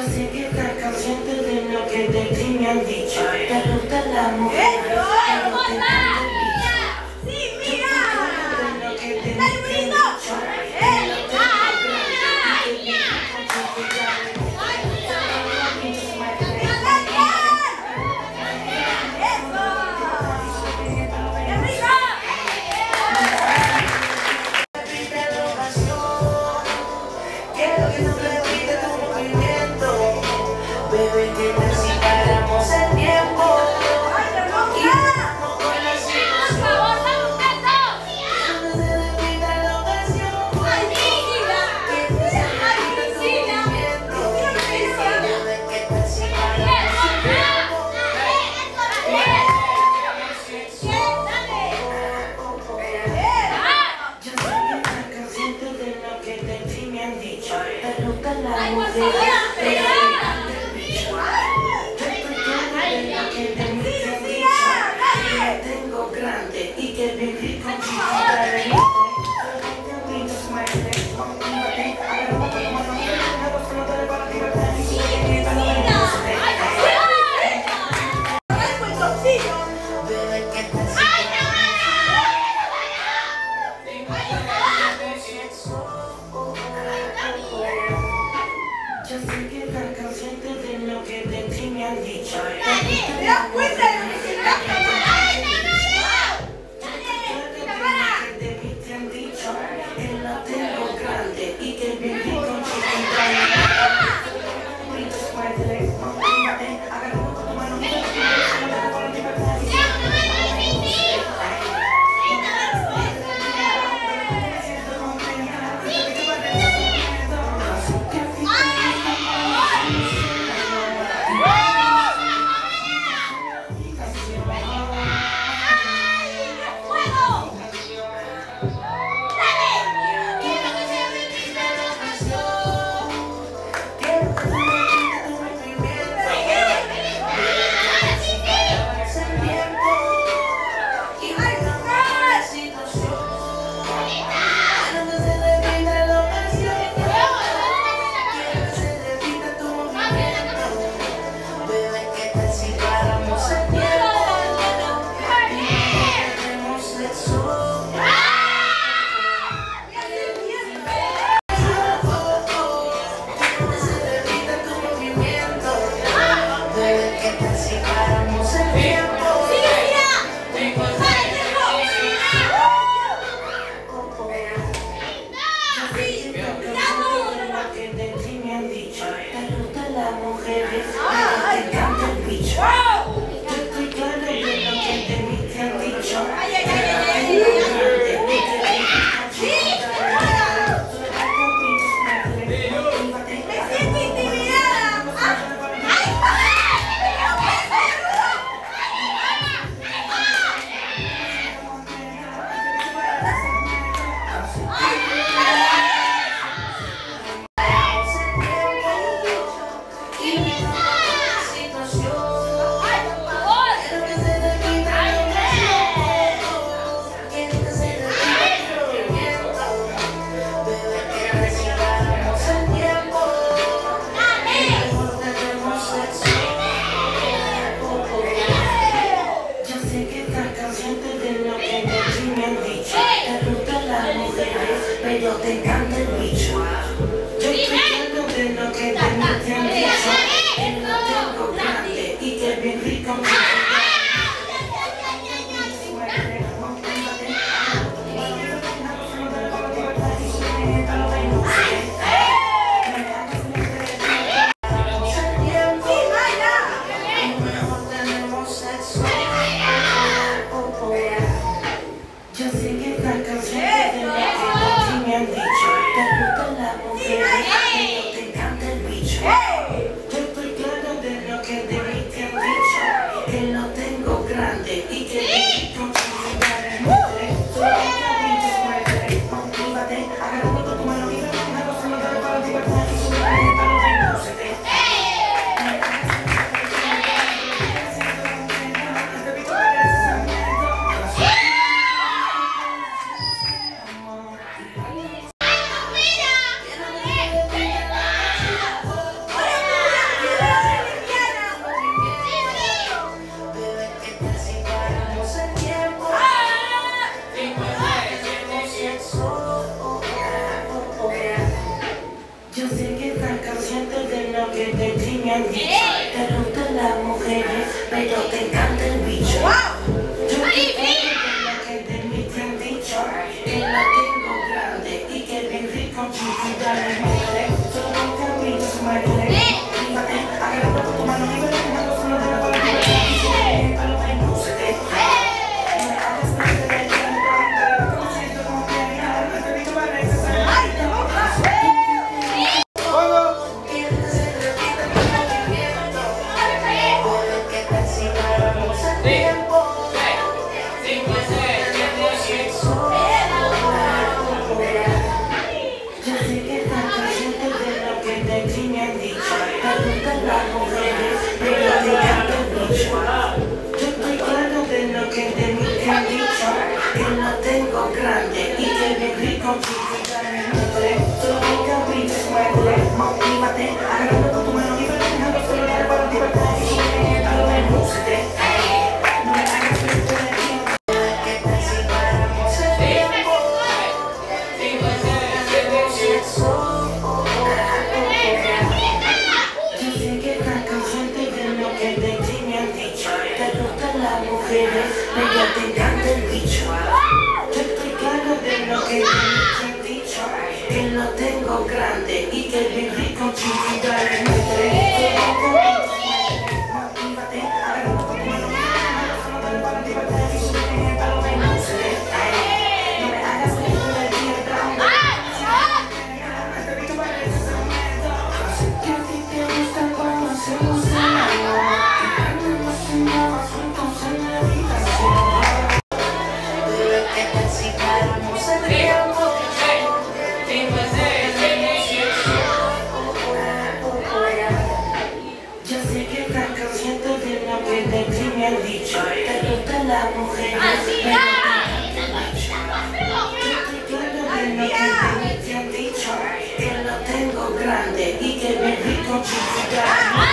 Yo sé que estás consciente de lo que de ti me han dicho. Te gusta la mujer. ¡Sí, mira! ¡Dale, bonito! Bebé, que tal si paramos el tiempo y vamos con la situación. No se repita la ocasión. Que se repita tu movimiento. Bebé, que tal si paramos el tiempo y vamos con la situación. Yo sé que estás consciente de lo que de ti me han dicho. Te gusta la mujer. Y que viví con chiquita de mí. Yo sé que estás consciente de lo que de ti me han dicho. ¿Te das cuenta de lo que se está pasando? Él la tengo grande y que viví con chiquita. me han dicho. Te gustan las mujeres, pero te encanta el bicho. Yo te quiero lo que de mí te han dicho. Que la tengo grande y que bien rico chiquita le muere. Solo que a mí se me muere. Fíjate, agarrando con tu mano libre, dejando solo de la palabra. Y si me palo me luce. No me hagas perder el tiempo. Como siento como que me te dicho para regresar. ¡Ay, te mojas! Que no tengo grande y que bien rico chiquita me nutre. Solo que a mí se muere. Motívate, agarrando con tu mano libre, dejando solo de la libertad y sube a lo menos. No me hagas perder el tiempo. Que te separamos el tiempo. Yo sé que estás consciente de lo que de ti me han dicho. Te gustan las mujeres, pero te encanta el bicho. Yo estoy claro de lo que de mí te han dicho. Que lo tengo grande y que bien rico chiquita le nutre. Motívate, agarrando con tu mano solo de la libertad y sube a lo menos. No me hagas perder el tiempo. Te digo para ese momento. Que a ti te gusta cuando hacemos el amor. Nos fuimos juntos en la habitación. Que te separamos el tiempo. Yo sé que estás consciente de lo que de ti me han dicho. Te gustan las mujeres, pero te encanta el bicho. Yo estoy claro de lo que de mí te han dicho. Que lo tengo grande y que bien rico chiquita.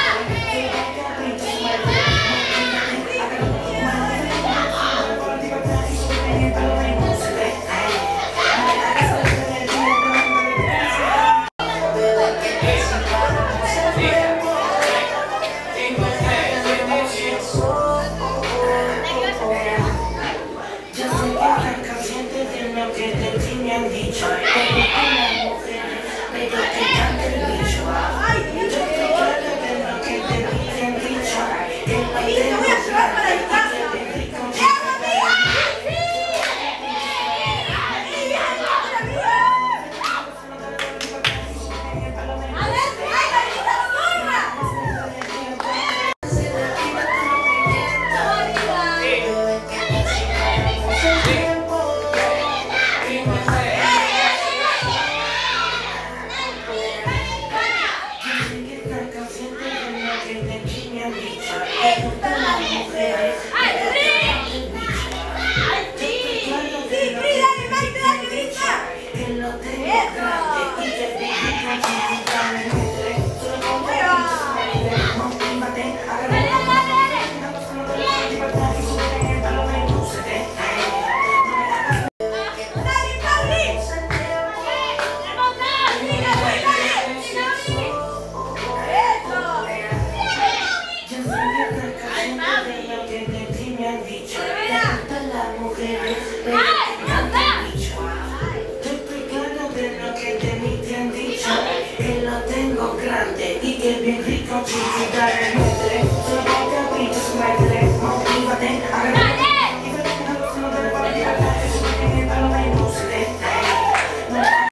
Que lo tengo grande y que bien rico chiquita.